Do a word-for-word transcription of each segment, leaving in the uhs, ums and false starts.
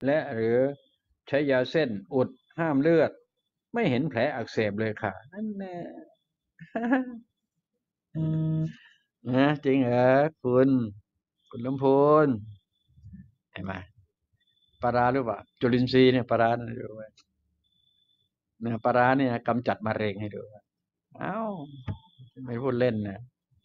และหรือใช้ยาเส้นอุดห้ามเลือดไม่เห็นแผลอักเสบเลยค่ะนั่นแน่ นะจริงเหรอคุณคุณลำพูนเห็นไหมปลาร้าหรือเปล่าจุลินทรีย์เนี่ยปลาร้าเนี่ยดูไว้นะปลาร้าเนี่ยกำจัดมะเร็งให้ดูเอ้าไม่พูดเล่นนะ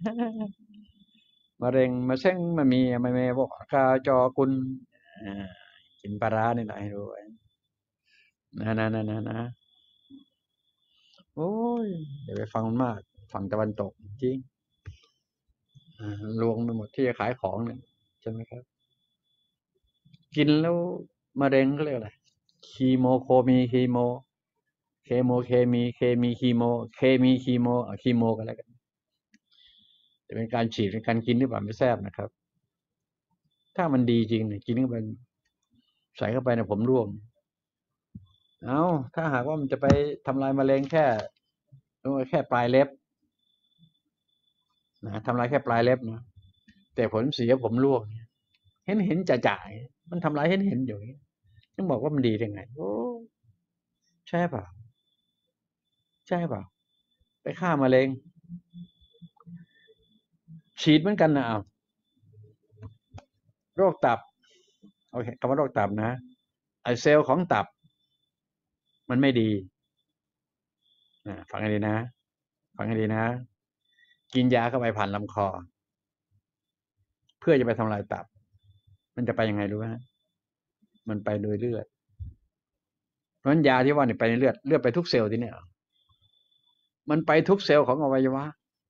มะเร็งมาเส้งมามีมาเมบอกกาจอคุณอ่ากินปลาร้านี่แหละให้ดูไว้นะนะนะนะนะโอ้ยเดี๋ยวไปฟังมันมากฝั่งตะวันตกจริงอ่าลวงไปหมดที่จะขายของเนี่ยใช่ไหมครับกินแล้วมะเร็งก็เรียกอะไรคีโมโคมีคีโมเคโมเคมีเคมีคีโมเคมีคีโมอ่ะคีโมกันแล้วกันจะเป็นการฉีดเป็นการกินหรือเปล่าไม่ทราบนะครับ ถ้ามันดีจริงเนี่ยกินเข้าไปใส่เข้าไปเนี่ยผมร่วงเอาถ้าหากว่ามันจะไปทำลายมะเร็งแค่แค่ปลายเล็บนะทำลายแค่ปลายเล็บนะแต่ผลเสียผมร่วงเนี่ยเห็นเห็นจ่าๆมันทำลายเห็นเห็นอยู่นี้ต้องบอกว่ามันดีได้ไงโอ้ใช่เปล่าใช่เปล่าไปฆ่ามะเร็งฉีดเหมือนกันนะเอาโรคตับโอเคคำว่าโรคตับนะไอเซลล์ของตับมันไม่ดีนะฟังให้ดีนะฟังให้ดีนะกินยาเข้าไปผ่านลำคอเพื่อจะไปทำลายตับมันจะไปยังไงรู้ไหมมันไปโดยเลือดเพราะฉะนั้นยาที่ว่าเนี่ยไปในเลือดเลือดไปทุกเซลล์ที่เนี่ยมันไปทุกเซลล์ของอวัยวะ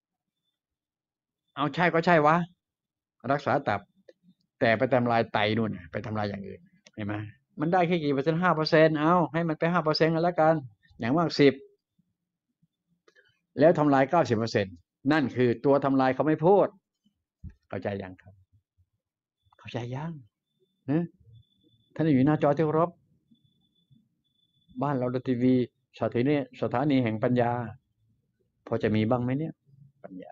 เอาใช่ก็ใช่วะรักษาตับแต่ไปทำลายไตนู่นไปทำลายอย่างอื่นเห็นไหมมันได้แค่กี่เปอร์เซ็นต์ห้าเปอร์เซ็นต์เอาให้มันไปห้าเปอร์เซ็นต์กันแล้วกันอย่างมากสิบแล้วทำลายเก้าสิบเปอร์เซ็นต์นั่นคือตัวทำลายเขาไม่พูดเข้าใจยังครับเข้าใจยังนะท่านอยู่หน้าจอที่เคารพบ้านเราดูทีวีสถานีสถานีแห่งปัญญาพอจะมีบ้างไหมเนี่ยปัญญา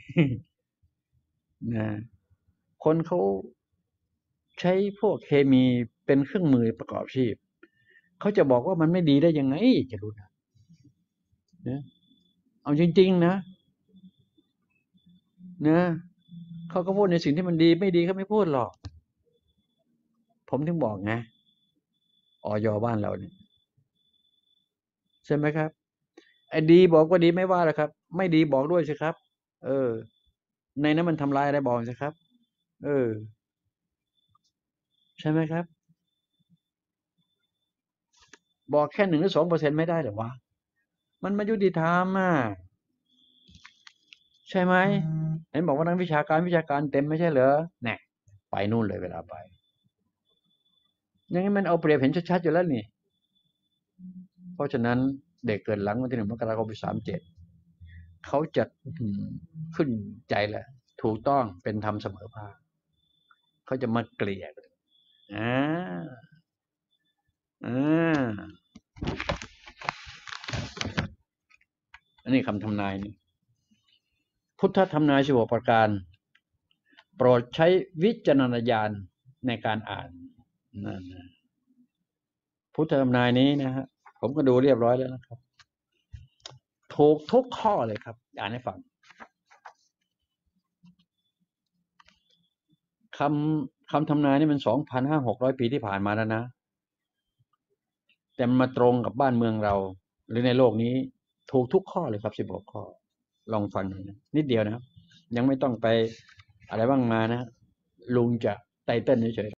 นะคนเขาใช้พวกเคมีเป็นเครื่องมือประกอบชีพเขาจะบอกว่ามันไม่ดีได้ยังไงจะรู้นะนะเอาจริงๆนะนะเขาก็พูดในสิ่งที่มันดีไม่ดีเขาไม่พูดหรอกผมถึงบอกไงอย บ้านเราเนี่ยใช่ไหมครับไอ้ดีบอกว่าดีไม่ว่าหรอกครับไม่ดีบอกด้วยสิครับเออในนั้นมันทำลายอะไรบอกสิครับเออใช่ไหมครับบอกแค่หนึ่งหรือสองเปอร์เซ็นต์ไม่ได้หรอวะมันไม่ยุติธรรมอ่ะใช่ไหมเห็นบอกว่านักวิชาการวิชาการเต็มไม่ใช่เหรอแน่ไปนู่นเลยเวลาไปอย่างนี้มันเอาเปรียบเห็นชัดๆอยู่แล้วนี่เพราะฉะนั้นเด็กเกิดหลังวันที่หนึ่งมกราคมปีสามเจ็ดเขาจะขึ้นใจแหละถูกต้องเป็นธรรมเสมอภาคเขาจะมาเกลี่ยกันอ่าอ่าอันนี้คำทำนายนี่พุทธทำนายสิบหกประการโปรดใช้วิจารณญาณในการอ่านนั่นนะพุทธทำนายนี้นะฮะผมก็ดูเรียบร้อยแล้วนะครับถูกทุกข้อเลยครับอ่านให้ฟังคำคำทำนายนี่มันสองพันห้าหกร้อยปีที่ผ่านมาแล้วนะแต่มันมาตรงกับบ้านเมืองเราหรือในโลกนี้ถูกทุกข้อเลยครับสิบหกข้อลองฟังหน่อยนะนิดเดียวนะครับยังไม่ต้องไปอะไรบ้างมานะลุงจะไตเติ้ลเฉย